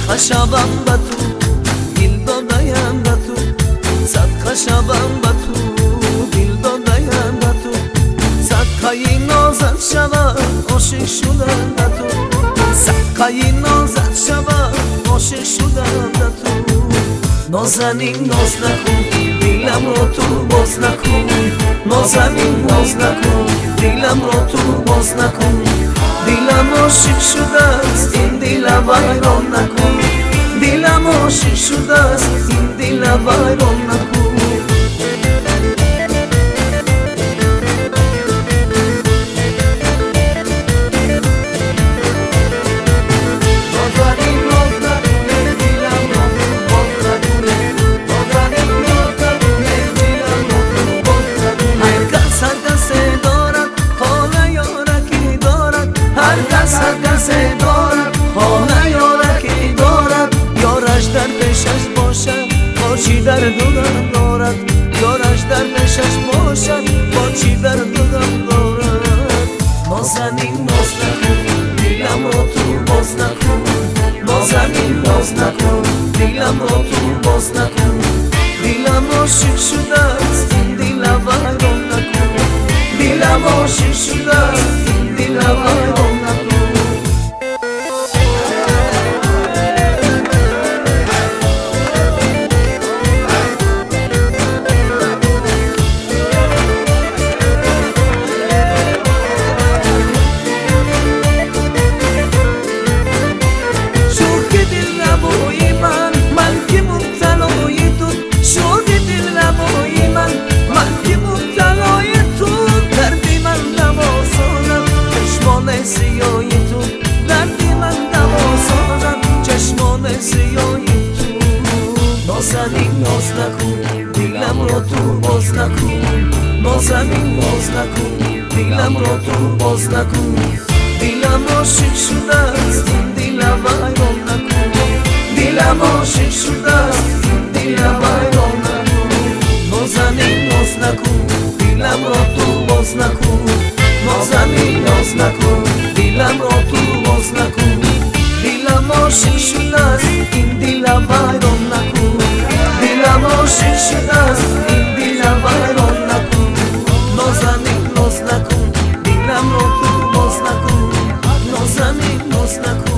خشبم به تو دل دادایم به تو صد خشبم به تو دل دادایم به تو صدقه نازت شود عاشق شدم به تو صدقه نازت شود عاشق شدم به تو نازنین ناز نکن دلم را تو باز نکن نازنین ناز نکن دلم را تو باز نکن دلم عاشق شده است این دل ویران نکن دلم عاشق شده است این دل ویران نکن چی در دلم دارد یارش در پیشش باشد با چی در دلم دارد نازنین ناز نکن دلم را تو باز نکن نازنین ناز نکن دلم را تو باز نکن دلم عاشق شده است این دل ویران نکن دلم عاشق شده است این دل ویران نکن نازنین ناز نکن دلم را تو باز نکن نازنین ناز نکن دلم را تو باز نکن دلم عاشق شده است این دل ویران نکن دلم عاشق شده است این دل ویران نکن نازنین ناز نکن دلم را تو باز نکن نازنین ناز نکن دلم را تو باز نکن دلم عاشق شده است این دل ویران نکن دلم عاشق شده است این دل ویران نکن نازنین ناز نکن دلم را تو باز نکن نازنین ناز نکن